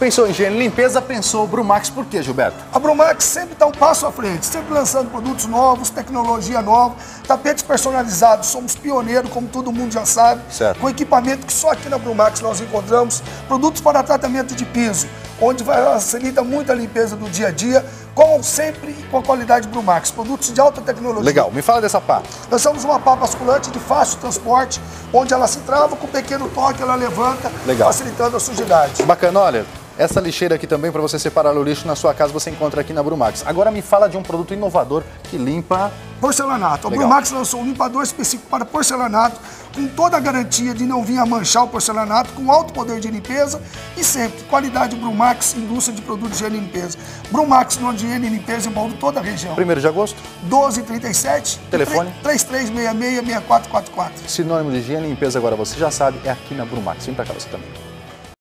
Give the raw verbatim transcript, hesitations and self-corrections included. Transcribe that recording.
Pensou em higiene e limpeza, pensou Brumax, por quê, Gilberto? A Brumax sempre está um passo à frente, sempre lançando produtos novos, tecnologia nova, tapetes personalizados, somos pioneiros, como todo mundo já sabe, certo. Com equipamento que só aqui na Brumax nós encontramos, produtos para tratamento de piso, onde facilita muito a limpeza do dia a dia, com sempre com a qualidade Brumax, produtos de alta tecnologia. Legal, me fala dessa pá. Nós somos uma pá basculante de fácil transporte, onde ela se trava, com um pequeno toque ela levanta, Legal. Facilitando a sujidade. Bacana, olha, essa lixeira aqui também, para você separar o lixo na sua casa, você encontra aqui na Brumax. Agora me fala de um produto inovador que limpa... Porcelanato. A Legal. Brumax lançou um limpador específico para porcelanato, com toda a garantia de não vir a manchar o porcelanato, com alto poder de limpeza e sempre qualidade Brumax, indústria de produtos de higiene e limpeza. Brumax, no de higiene e limpeza em Bauru, toda a região. primeiro de agosto? doze trinta e sete. Telefone? três três seis seis, seis quatro quatro quatro. Sinônimo de higiene e limpeza, agora você já sabe, é aqui na Brumax. Vem pra cá você também.